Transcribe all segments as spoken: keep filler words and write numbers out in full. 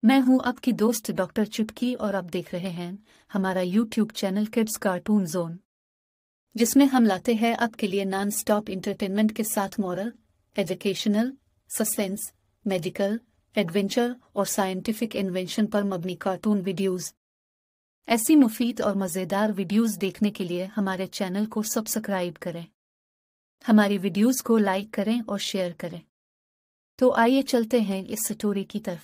मैं हूं आपकी दोस्त डॉक्टर चुटकी और आप देख रहे हैं हमारा YouTube channel kids cartoon zone, जिसमें हम लाते हैं आपके लिए नॉन स्टॉप इंटरटेनमेंट के साथ moral, educational, suspense, medical, adventure और साइंटिफिक इन्वेंशन पर मबनी कार्टून वीडियोस। ऐसी मुफीद और मज़ेदार वीडियोस देखने के लिए हमारे चैनल को सब्सक्राइब करें, हमारी वीडियोस को लाइक करें और शेयर करें। तो आइए चलते हैं इस स्टोरी की तरफ।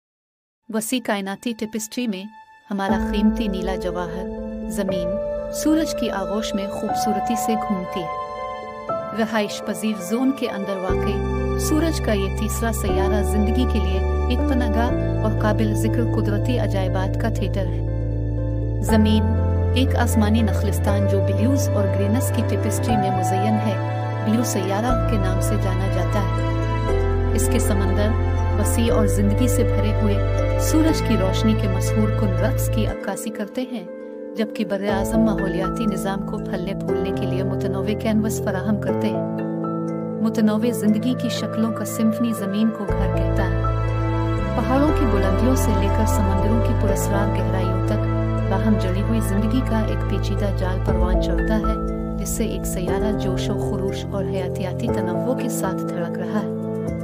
वसी कायनाती टेपेस्ट्री में हमारा कीमती नीला जवाहर ज़मीन सूरज की आगोश में खूबसूरती से घूमती है। रहाइश पजीर जोन के अंदर वाक़ई सूरज का ये तीसरा सैयारा जिंदगी के लिए एक पनाहगाह और काबिल जिक्र कुदरती अजायबात का थिएटर है। ज़मीन एक आसमानी नखलिस्तान जो ब्लूज और ग्रीनस की टेपेस्ट्री में मुज़य्यन है, ब्लू सैयारा के नाम से जाना जाता है। इसके समंदर वसी और जिंदगी से भरे हुए सूरज की रोशनी के मशहूर कुन रक्स की अक्कासी करते हैं, जबकि बर्रे आज़म माहौलियाती निज़ाम को फलने फूलने के लिए मुतनव्वे कैनवस फराहम करते हैं। मुतनव्वे जिंदगी की शक्लों का सिम्फनी ज़मीन को घर कहता है। पहाड़ों की बुलंदियों से लेकर समंदरों की पुरस्रार गहराइयों तक बाहम जड़ी हुई जिंदगी का एक पेचीदा जाल परवान चढ़ता है, जिससे एक सैयारा जोशो खरूश और हयातियाती तनव्वुर के साथ धड़क रहा है।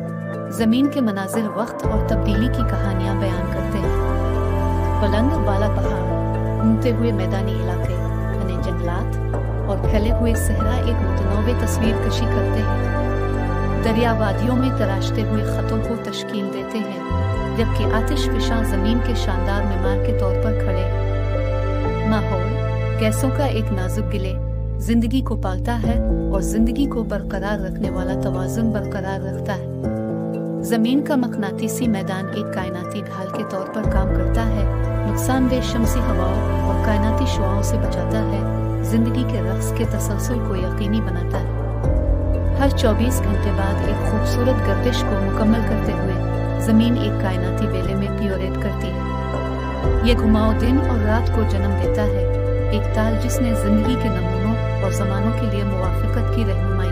जमीन के मनाजिर वक्त और तब्दीली की कहानियां बयान करते हैं। बुलंद वाला पहाड़, घूमते हुए मैदानी इलाके, घने जंगलात और फैले हुए सहरा एक मुतनव्वे तस्वीर कशी करते हैं। दरिया वादियों में तराशते हुए खतों को तश्कील देते हैं, जबकि आतिश फिशां जमीन के शानदार मीमार के तौर पर खड़े हैं। माहौल गैसों का एक नाजुक गिले जिंदगी को पालता है और जिंदगी को बरकरार रखने वाला तवाज़ुन बरकरार रखता है। जमीन का मकनातीसी मैदान एक कायनाती ढाल के तौर पर काम करता है, नुकसानदेह शमसी हवाओं और कायनाती शुआओं से बचाता है, जिंदगी के रक्स के तसलसल को यकीनी बनाता है। हर चौबीस घंटे बाद एक खूबसूरत गर्दिश को मुकम्मल करते हुए जमीन एक कायनाती बेले में पियोरेट करती है। ये घुमाव दिन और रात को जन्म देता है, एक ताल जिसने जिंदगी के नमूनों और जमानों के लिए मुवाफिकत की रहनुमाई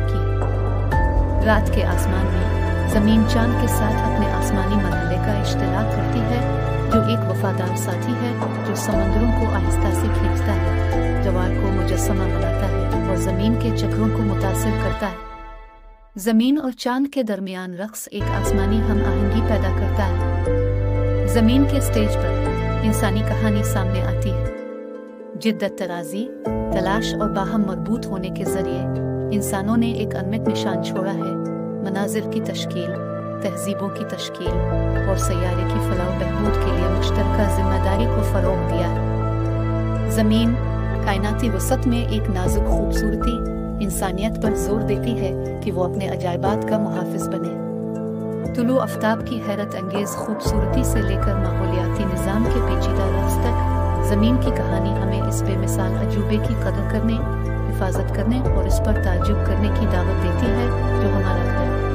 की। रात के आसमान में जमीन चांद के साथ अपने आसमानी मरहले का इश्तराक करती है, जो एक वफादार साथी है जो समंदरों को आहिस्ता से खींचता है, जवार को मुजस्समा बनाता है और जमीन के चक्रों को मुतासिर करता है। जमीन और चांद के दरमियान रक्स एक आसमानी हम आहंगी पैदा करता है। जमीन के स्टेज पर इंसानी कहानी सामने आती है। जिद्दत, तराजी, तलाश और बाहम मरबूत होने के जरिए इंसानों ने एक अनमित निशान छोड़ा है। मनाजिर की तश्कील, तहजीबों की तश्कील और सैयारे की फलाह बहबूद के लिए मुश्तरका जिम्मेदारी को फरोग दिया है। जमीन कायनाती वसत में एक नाजुक खूबसूरती इंसानियत पर जोर देती है कि वो अपने अजायबात का मुहाफिज बने। तुलू आफ्ताब की हैरत अंगेज खूबसूरती से लेकर माहौलियाती निज़ाम के पेचीदा रक्स तक जमीन की कहानी हमें इस बेमिसाल अजूबे की कदर करने, हिफाजत करने और इस पर ताज्जुब करने की दावत देती है जो हमारा घर